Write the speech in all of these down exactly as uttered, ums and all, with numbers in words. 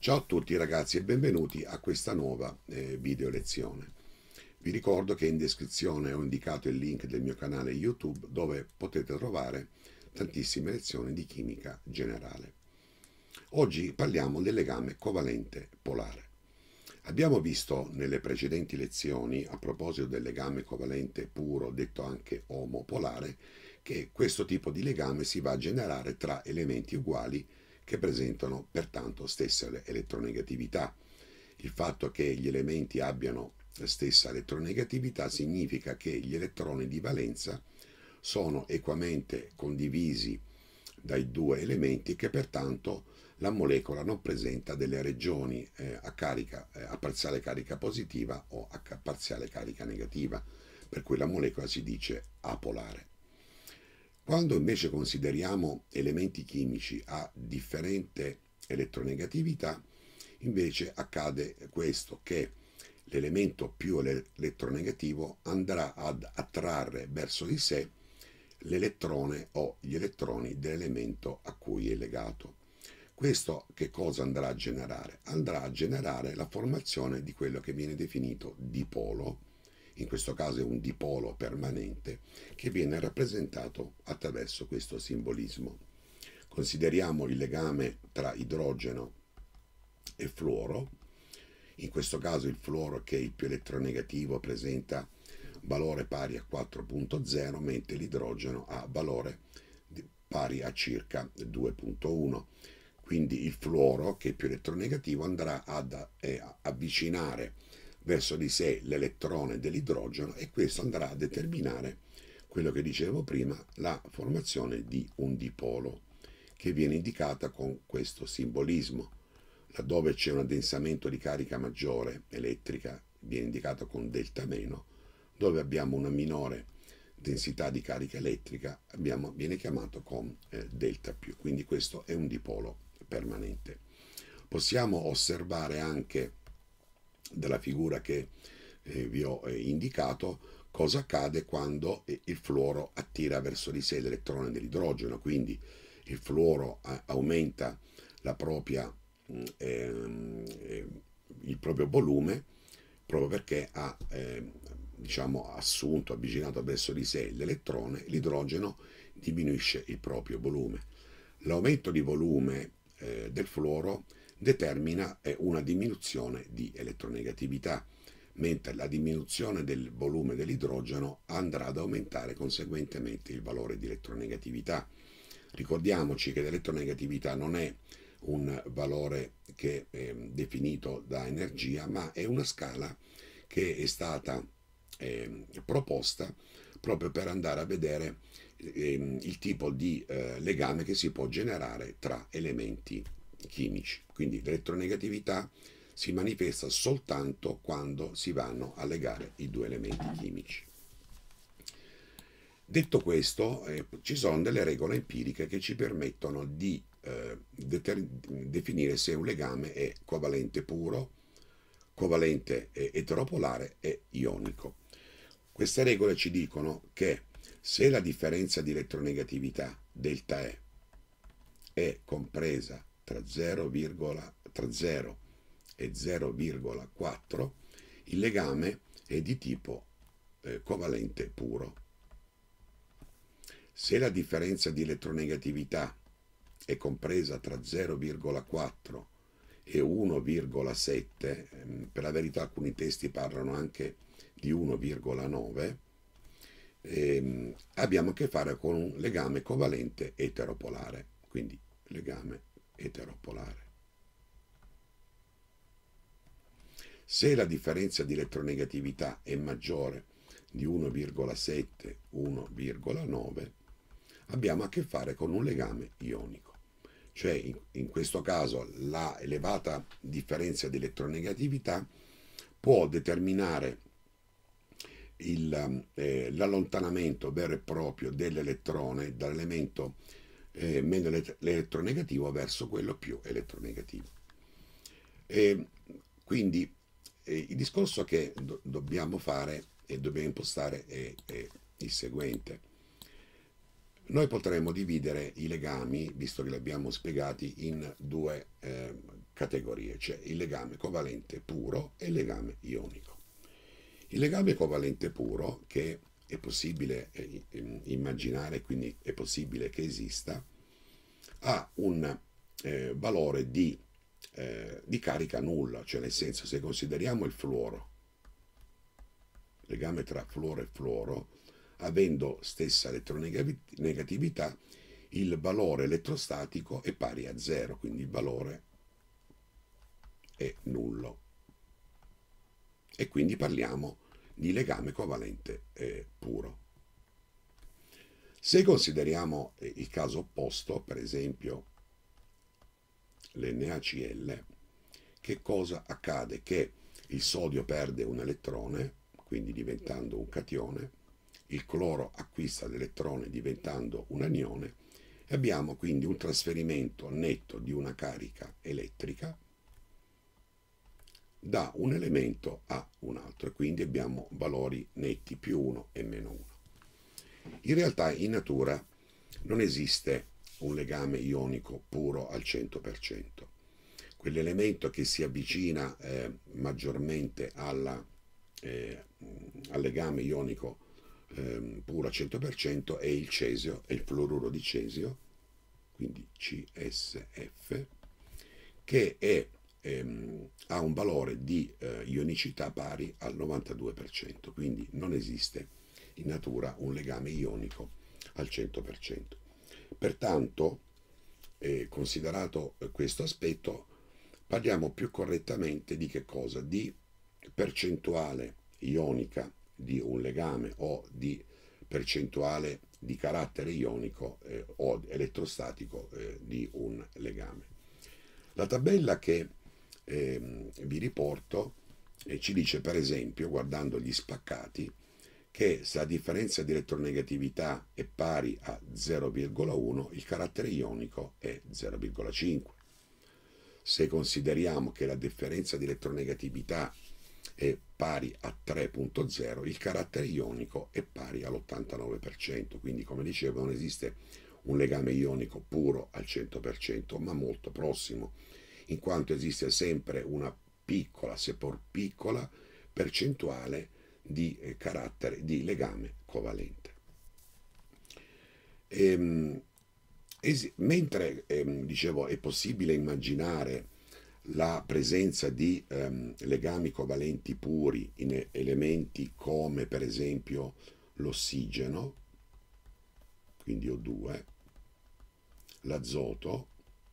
Ciao a tutti ragazzi e benvenuti a questa nuova eh, video lezione. Vi ricordo che in descrizione ho indicato il link del mio canale YouTube dove potete trovare tantissime lezioni di chimica generale. Oggi parliamo del legame covalente polare. Abbiamo visto nelle precedenti lezioni, a proposito del legame covalente puro, detto anche omopolare, che questo tipo di legame si va a generare tra elementi uguali che presentano pertanto stessa elettronegatività. Il fatto che gli elementi abbiano la stessa elettronegatività significa che gli elettroni di valenza sono equamente condivisi dai due elementi, che pertanto la molecola non presenta delle regioni eh, a, carica, eh, a parziale carica positiva o a parziale carica negativa, per cui la molecola si dice apolare. Quando invece consideriamo elementi chimici a differente elettronegatività, invece accade questo, che l'elemento più eletronegativo andrà ad attrarre verso di sé l'elettrone o gli elettroni dell'elemento a cui è legato. Questo che cosa andrà a generare? Andrà a generare la formazione di quello che viene definito dipolo. In questo caso è un dipolo permanente che viene rappresentato attraverso questo simbolismo. Consideriamo il legame tra idrogeno e fluoro. In questo caso il fluoro, che è il più eletronegativo, presenta valore pari a quattro virgola zero, mentre l'idrogeno ha valore pari a circa due virgola uno. Quindi il fluoro, che è più eletronegativo, andrà ad eh, avvicinare verso di sé l'elettrone dell'idrogeno, e questo andrà a determinare quello che dicevo prima, la formazione di un dipolo, che viene indicata con questo simbolismo. Laddove c'è un addensamento di carica maggiore elettrica viene indicato con delta meno, dove abbiamo una minore densità di carica elettrica abbiamo, viene chiamato con eh, delta più. Quindi questo è un dipolo permanente. Possiamo osservare anche dalla figura che eh, vi ho eh, indicato cosa accade quando eh, il fluoro attira verso di sé l'elettrone dell'idrogeno. Quindi il fluoro eh, aumenta la propria, eh, eh, il proprio volume, proprio perché ha eh, diciamo, assunto, avvicinato verso di sé l'elettrone. L'idrogeno diminuisce il proprio volume. L'aumento di volume eh, del fluoro determina eh, una diminuzione di elettronegatività, mentre la diminuzione del volume dell'idrogeno andrà ad aumentare conseguentemente il valore di elettronegatività. Ricordiamoci che l'elettronegatività non è un valore che è definito da energia, ma è una scala che è stata eh, proposta proprio per andare a vedere eh, il tipo di eh, legame che si può generare tra elementi chimici. Quindi l'elettronegatività si manifesta soltanto quando si vanno a legare i due elementi chimici. Detto questo, eh, ci sono delle regole empiriche che ci permettono di eh, deter- definire se un legame è covalente puro, covalente eteropolare e ionico. Queste regole ci dicono che se la differenza di elettronegatività delta E è compresa tra zero, tra zero e zero virgola quattro, il legame è di tipo eh, covalente puro. Se la differenza di elettronegatività è compresa tra zero virgola quattro e uno virgola sette, per la verità alcuni testi parlano anche di uno virgola nove, ehm, abbiamo a che fare con un legame covalente eteropolare, quindi legame eteropolare. Se la differenza di elettronegatività è maggiore di uno virgola sette uno virgola nove, abbiamo a che fare con un legame ionico. Cioè in, in questo caso la elevata differenza di elettronegatività può determinare il, eh, l'allontanamento vero e proprio dell'elettrone dall'elemento eh, meno elettronegativo verso quello più eletronegativo. E quindi eh, il discorso che do- dobbiamo fare e dobbiamo impostare è, è il seguente. Noi potremmo dividere i legami, visto che li abbiamo spiegati, in due eh, categorie, cioè il legame covalente puro e il legame ionico. Il legame covalente puro, che è possibile eh, immaginare, quindi è possibile che esista, ha un eh, valore di, eh, di carica nulla, cioè nel senso, se consideriamo il fluoro, legame tra fluoro e fluoro, avendo stessa elettronegatività, il valore elettrostatico è pari a zero, quindi il valore è nullo. E quindi parliamo di legame covalente eh, puro. Se consideriamo eh, il caso opposto, per esempio l'NaCl, che cosa accade? Che il sodio perde un elettrone, quindi diventando un catione, il cloro acquista l'elettrone diventando un anione, e abbiamo quindi un trasferimento netto di una carica elettrica da un elemento a un altro, e quindi abbiamo valori netti più uno e meno uno. In realtà in natura non esiste un legame ionico puro al cento per cento. Quell'elemento che si avvicina eh, maggiormente alla, eh, al legame ionico eh, puro al cento per cento è il cesio, è il fluoruro di cesio, quindi C S F, che è Ehm, ha un valore di eh, ionicità pari al novantadue per cento, quindi non esiste in natura un legame ionico al cento per cento. Pertanto, eh, considerato questo aspetto, parliamo più correttamente di che cosa? Di percentuale ionica di un legame o di percentuale di carattere ionico eh, o elettrostatico eh, di un legame. La tabella che Eh, vi riporto e ci dice, per esempio, guardando gli spaccati, che se la differenza di elettronegatività è pari a zero virgola uno, il carattere ionico è zero virgola cinque. Se consideriamo che la differenza di elettronegatività è pari a tre virgola zero, il carattere ionico è pari all'ottantanove per cento. Quindi, come dicevo, non esiste un legame ionico puro al cento per cento, ma molto prossimo, in quanto esiste sempre una piccola, seppur piccola, percentuale di eh, carattere di legame covalente. Ehm, es- mentre ehm, dicevo è possibile immaginare la presenza di ehm, legami covalenti puri in elementi come per esempio l'ossigeno, quindi O due, l'azoto,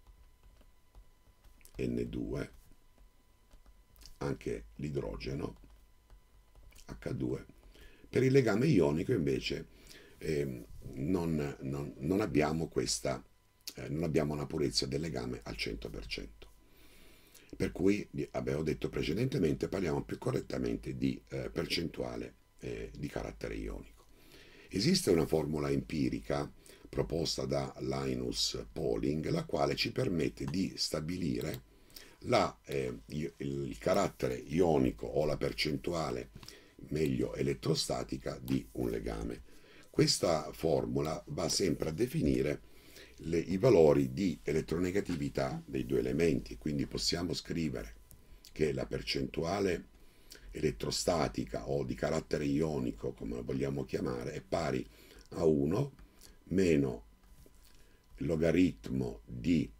N due, anche l'idrogeno, H due. Per il legame ionico invece eh, non, non, non abbiamo questa, eh, non abbiamo una purezza del legame al cento per cento. Per cui, avevo detto precedentemente, parliamo più correttamente di eh, percentuale eh, di carattere ionico. Esiste una formula empirica proposta da Linus Pauling, la quale ci permette di stabilire la, eh, il carattere ionico o la percentuale, meglio elettrostatica, di un legame. Questa formula va sempre a definire le, i valori di elettronegatività dei due elementi, quindi possiamo scrivere che la percentuale elettrostatica o di carattere ionico, come la vogliamo chiamare, è pari a uno meno il logaritmo di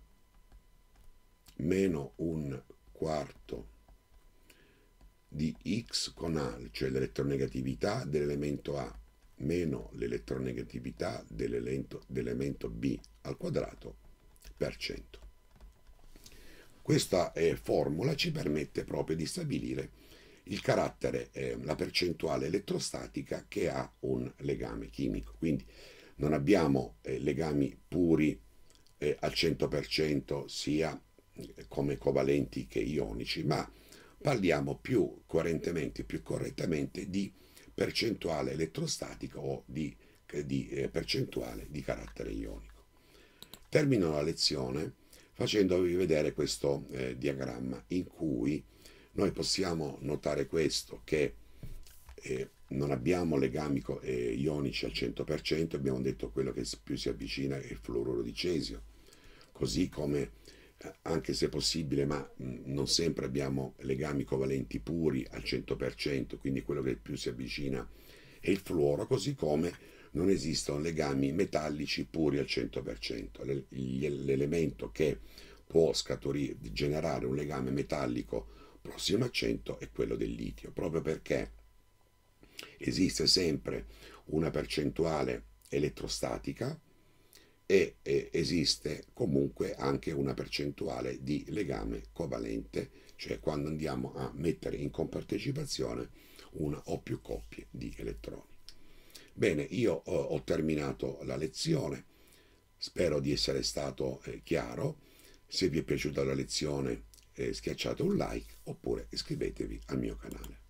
meno un quarto di x con A, cioè l'elettronegatività dell'elemento A, meno l'elettronegatività dell'elemento, dell'elemento B al quadrato per cento. Questa eh, formula ci permette proprio di stabilire il carattere, eh, la percentuale elettrostatica che ha un legame chimico. Quindi non abbiamo eh, legami puri eh, al cento per cento sia come covalenti che ionici, ma parliamo più coerentemente, più correttamente di percentuale elettrostatica o di, di eh, percentuale di carattere ionico. Termino la lezione facendovi vedere questo eh, diagramma in cui noi possiamo notare questo, che eh, non abbiamo legami eh, ionici al cento per cento, abbiamo detto quello che più si avvicina è il fluoruro di cesio, così come anche se possibile, ma non sempre abbiamo legami covalenti puri al cento per cento, quindi quello che più si avvicina è il fluoro, così come non esistono legami metallici puri al cento per cento. L'elemento che può scaturire, generare un legame metallico prossimo a cento è quello del litio, proprio perché esiste sempre una percentuale elettrostatica e esiste comunque anche una percentuale di legame covalente, cioè quando andiamo a mettere in compartecipazione una o più coppie di elettroni. Bene, io ho terminato la lezione, spero di essere stato chiaro. Se vi è piaciuta la lezione, schiacciate un like oppure iscrivetevi al mio canale.